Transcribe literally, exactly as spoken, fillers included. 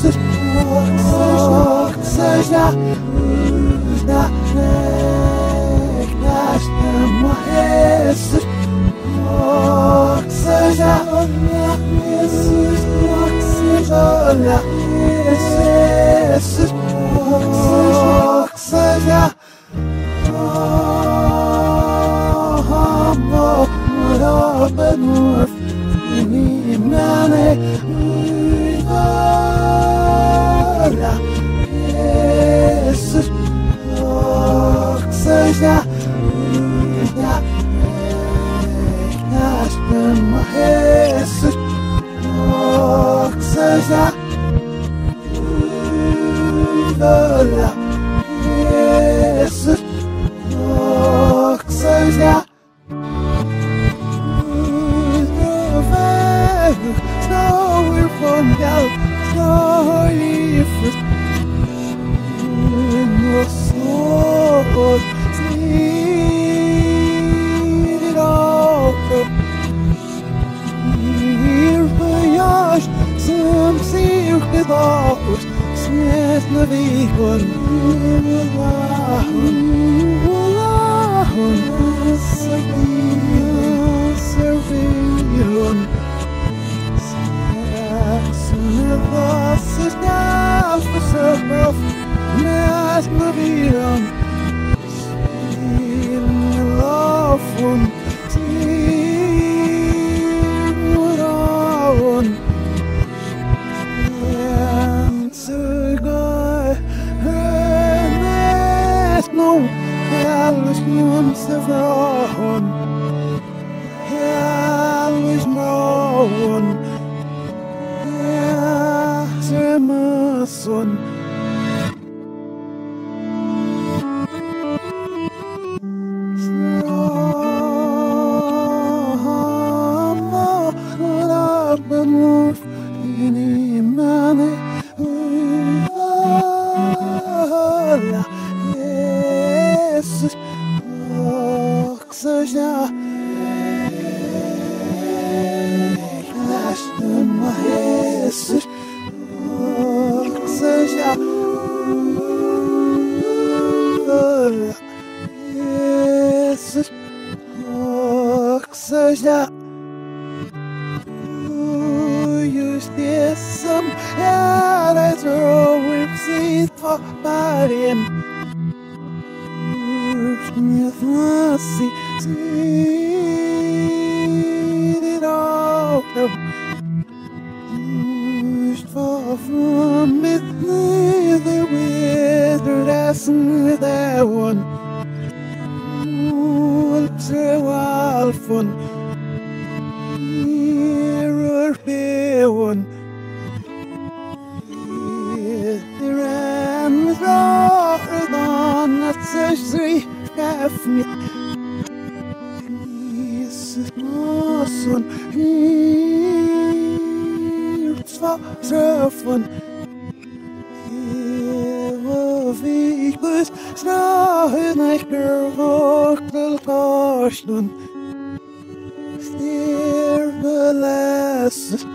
Jesus, oh, seja da das morreces, oh, seja Jesus, oh, seja Jesus, oh, seja open earth, any man, Jesus, oh, seja my Jesus, oh, seja Jesus, oh, seja Snowy from down, snowy first in your soul, see it all. Here voyage, some cirque d'ors, c'est la vie qu'on Surveillon Sex now for self Mas na vida Sin love one Sin one And so good And no Alles nun sevron Alles known my son. Jesus, oh, seja use this some as a we've seen for him. See, see it all. Far from it, the withered ass and that one. So often, nearer one. The ram is roared on that surgery half me. Jesus, my son, here's for fun. Vehicles, snarare like girl, little caution. Steer the last.